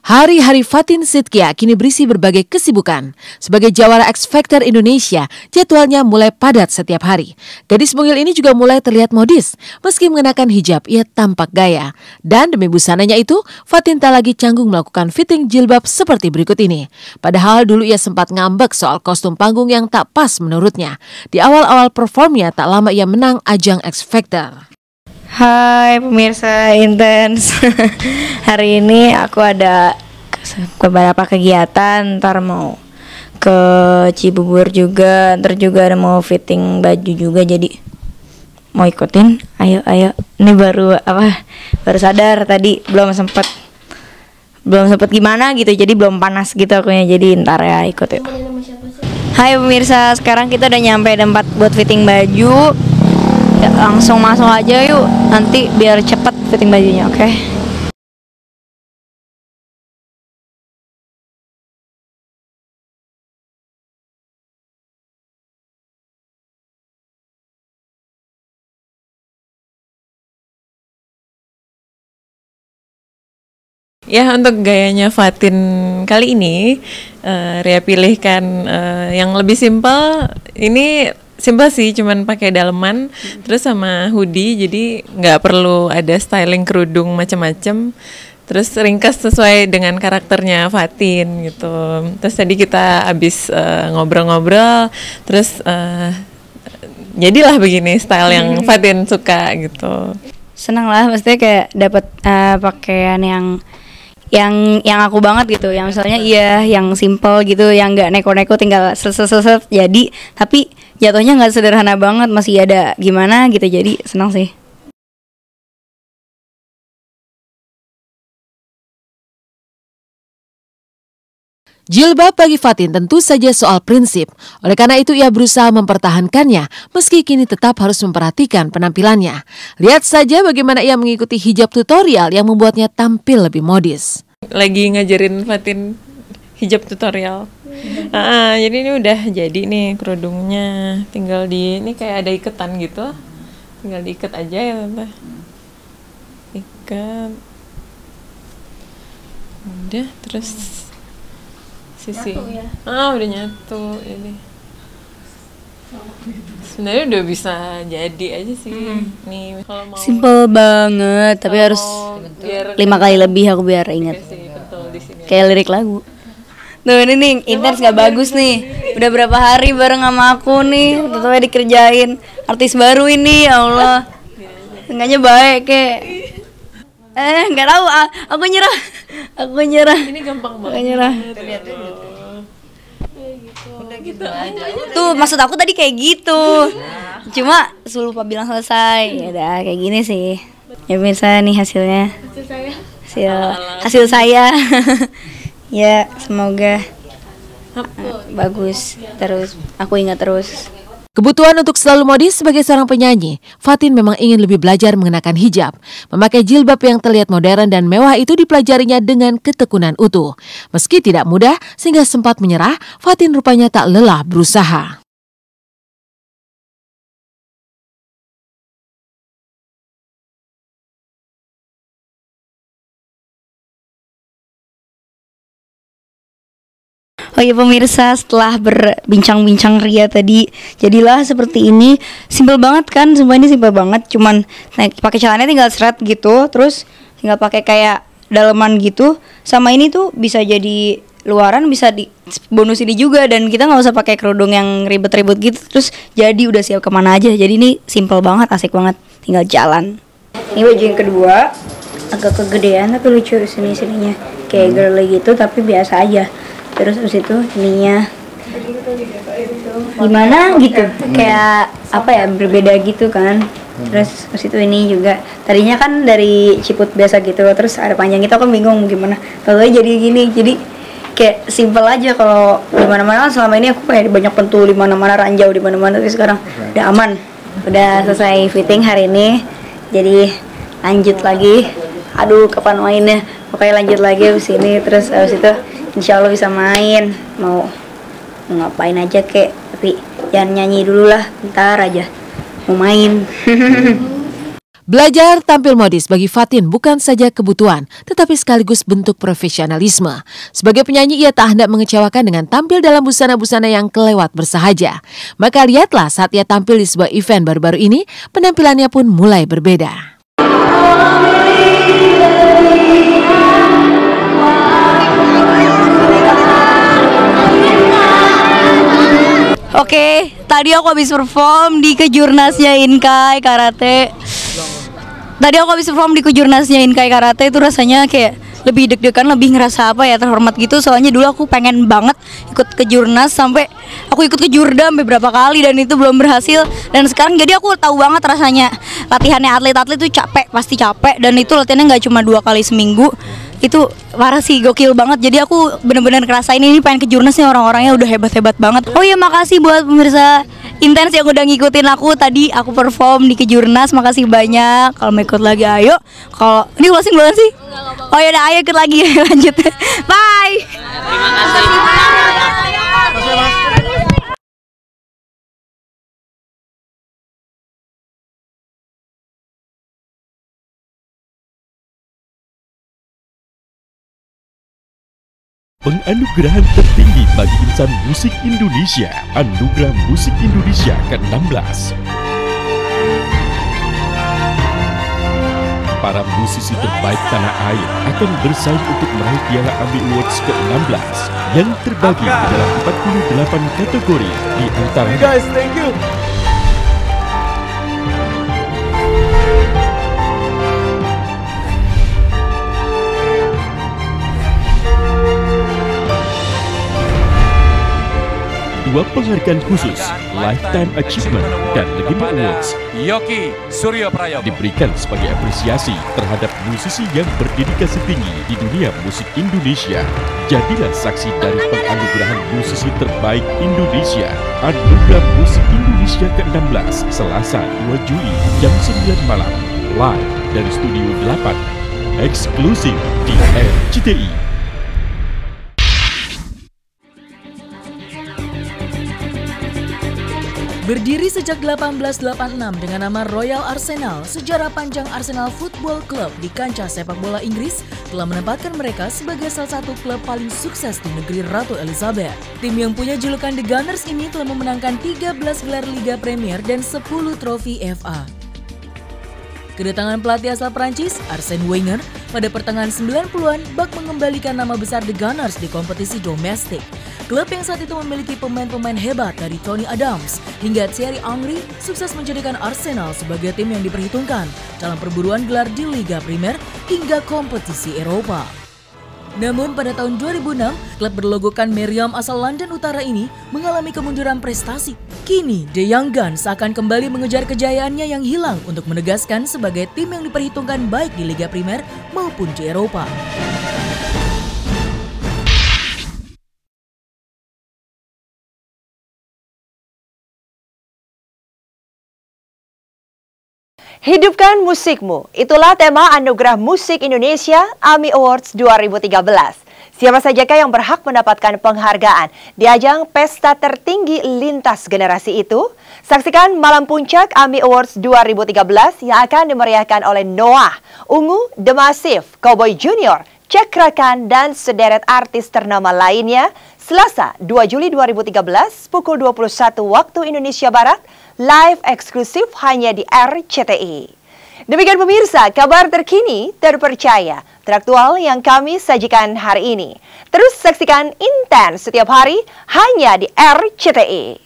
Hari-hari Fatin Shidqia kini berisi berbagai kesibukan. Sebagai jawara X Factor Indonesia, jadwalnya mulai padat setiap hari. Gadis mungil ini juga mulai terlihat modis. Meski mengenakan hijab, ia tampak gaya. Dan demi busananya itu, Fatin tak lagi canggung melakukan fitting jilbab seperti berikut ini. Padahal dulu ia sempat ngambek soal kostum panggung yang tak pas menurutnya. Di awal-awal performnya, tak lama ia menang ajang X Factor. Hai pemirsa Intens. Hari ini aku ada beberapa kegiatan. Ntar mau ke Cibubur juga. Ntar juga ada mau fitting baju juga. Jadi mau ikutin. Ayo. Ini baru sadar tadi. Belum sempet gimana gitu. Jadi belum panas gitu akunya. Jadi ntar ya ikut yuk. Hai pemirsa, sekarang kita udah nyampe tempat buat fitting baju. Ya, langsung masuk aja yuk, nanti biar cepet fitting bajunya, oke? Ya, untuk gayanya Fatin kali ini, Ria pilihkan yang lebih simpel. Ini simpel sih, cuman pakai daleman, terus sama hoodie, jadi nggak perlu ada styling kerudung macam-macam. Terus ringkas sesuai dengan karakternya Fatin gitu. Terus tadi kita habis ngobrol-ngobrol, terus jadilah begini style yang Fatin suka gitu. Senang lah, maksudnya kayak dapat pakaian yang aku banget gitu, yang misalnya yang simple gitu, yang nggak neko-neko, tinggal seset jadi, tapi jatuhnya nggak sederhana banget, masih ada gimana gitu, jadi senang sih. Jilbab bagi Fatin tentu saja soal prinsip. Oleh karena itu ia berusaha mempertahankannya meski kini tetap harus memperhatikan penampilannya. Lihat saja bagaimana ia mengikuti hijab tutorial yang membuatnya tampil lebih modis. Lagi ngajarin Fatin hijab tutorial. Jadi ini udah jadi nih kerudungnya. Tinggal ini kayak ada iketan gitu. Tinggal diikat aja ya tante. Ikat. Udah terus sisi. Nyatu ya? Udah nyatu ini. Sebenarnya udah bisa jadi aja sih. Nih kalau mau Simple banget, tapi harus biar 5 kali lebih aku biar ingat. sih betul di sini. Kayak lirik lagu. Tuh ini nih, Intens gak bagus nih. Udah berapa hari bareng sama aku nih, tentunya dikerjain. Artis baru ini, ya Allah. Enggaknya baik kayak. Nggak tahu. Aku nyerah. Ini gampang banget. Aku nyerah. Udah gitu aja. Tuh maksud aku tadi kayak gitu. Cuma lupa bilang selesai. Ya udah kayak gini sih. Ya pemirsa nih hasilnya. Hasil saya. Ya semoga bagus terus. Aku ingat terus. Kebutuhan untuk selalu modis sebagai seorang penyanyi, Fatin memang ingin lebih belajar mengenakan hijab. Memakai jilbab yang terlihat modern dan mewah itu dipelajarinya dengan ketekunan utuh. Meski tidak mudah sehingga sempat menyerah, Fatin rupanya tak lelah berusaha. Oh ya pemirsa, setelah berbincang-bincang Ria tadi, jadilah seperti ini. Simpel banget kan, sumpah ini simpel banget. Cuman pakai celananya tinggal seret gitu, terus tinggal pakai kayak daleman gitu. Sama ini tuh bisa jadi luaran, bisa di bonus ini juga, dan kita nggak usah pakai kerudung yang ribet-ribet gitu. Terus jadi udah siap kemana aja. Jadi ini simpel banget, asik banget, tinggal jalan. Ini baju yang kedua, agak kegedean tapi lucu sininya, kayak girly gitu tapi biasa aja. Terus abis itu ininya gimana gitu, kayak apa ya, berbeda gitu kan. Terus abis itu ini juga tadinya kan dari ciput biasa gitu, terus ada panjang gitu, aku bingung gimana kalau jadi gini. Jadi kayak simple aja. Kalau di mana-mana selama ini aku kayak banyak pentul di mana-mana, ranjau di mana-mana, tapi sekarang udah aman. Udah selesai fitting hari ini, jadi lanjut lagi. Aduh kapan mainnya, pokoknya lanjut lagi abis ini. Terus abis itu insya Allah bisa main, mau ngapain aja kek, tapi jangan nyanyi dulu lah, bentar aja mau main. Belajar tampil modis bagi Fatin bukan saja kebutuhan, tetapi sekaligus bentuk profesionalisme. Sebagai penyanyi, ia tak hendak mengecewakan dengan tampil dalam busana-busana yang kelewat bersahaja. Maka lihatlah saat ia tampil di sebuah event baru-baru ini, penampilannya pun mulai berbeda. Oke, tadi aku habis perform di kejurnasnya Inkai Karate. Itu rasanya kayak lebih deg-degan, lebih ngerasa apa ya, terhormat gitu. Soalnya dulu aku pengen banget ikut kejurnas, sampai aku ikut ke Jurda sampai berapa kali dan itu belum berhasil. Dan sekarang jadi aku tahu banget rasanya latihannya atlet-atlet itu capek, pasti capek. Dan itu latihannya nggak cuma 2 kali seminggu. Itu parah sih, gokil banget. Jadi aku bener-bener ngerasain ini pengen ke jurnasnya, orang-orangnya udah hebat-hebat banget. Oh iya, makasih buat pemirsa Intens yang udah ngikutin aku. Tadi aku perform di kejurnas, makasih banyak. Kalau mau ikut lagi ayo. Kalau ini closing belum sih? Oh ya udah, ayo ikut lagi. Lanjut. Bye. Terima kasih. Penganugerahan tertinggi bagi insan musik Indonesia, Anugerah Musik Indonesia ke-16. Para musisi terbaik tanah air akan bersaing untuk meraih Piala AMI Awards ke-16 yang terbagi dalam 48 kategori di antaranya. Guys, thank you. Dua penghargaan khusus, Lifetime Achievement dan Legenda Awards, Yoki Suryo Prayogo, diberikan sebagai apresiasi terhadap musisi yang berdedikasi tinggi di dunia musik Indonesia. Jadilah saksi dari penganugerahan musisi terbaik Indonesia, Anugerah Musik Indonesia ke-16, Selasa 2 Juli jam 9 malam, live dari Studio 8, eksklusif di RCTI. Berdiri sejak 1886 dengan nama Royal Arsenal, sejarah panjang Arsenal Football Club di kancah sepak bola Inggris telah menempatkan mereka sebagai salah satu klub paling sukses di negeri Ratu Elizabeth. Tim yang punya julukan The Gunners ini telah memenangkan 13 gelar Liga Premier dan 10 trofi FA. Kedatangan pelatih asal Prancis, Arsène Wenger, pada pertengahan 90-an bak mengembalikan nama besar The Gunners di kompetisi domestik. Klub yang saat itu memiliki pemain-pemain hebat dari Tony Adams hingga Thierry Henry sukses menjadikan Arsenal sebagai tim yang diperhitungkan dalam perburuan gelar di Liga Primer hingga kompetisi Eropa. Namun pada tahun 2006, klub berlogokan Meriam asal London Utara ini mengalami kemunduran prestasi. Kini, The Young Guns akan kembali mengejar kejayaannya yang hilang untuk menegaskan sebagai tim yang diperhitungkan baik di Liga Primer maupun di Eropa. Hidupkan musikmu, itulah tema Anugerah Musik Indonesia AMI Awards 2013. Siapa sajakah yang berhak mendapatkan penghargaan di ajang pesta tertinggi lintas generasi itu? Saksikan Malam Puncak AMI Awards 2013 yang akan dimeriahkan oleh Noah, Ungu, The Massive, Cowboy Junior, Cekrakan, dan sederet artis ternama lainnya, Selasa 2 Juli 2013 pukul 21 waktu Indonesia Barat, live eksklusif hanya di RCTI. Demikian pemirsa, kabar terkini, terpercaya, teraktual yang kami sajikan hari ini. Terus saksikan Intens setiap hari hanya di RCTI.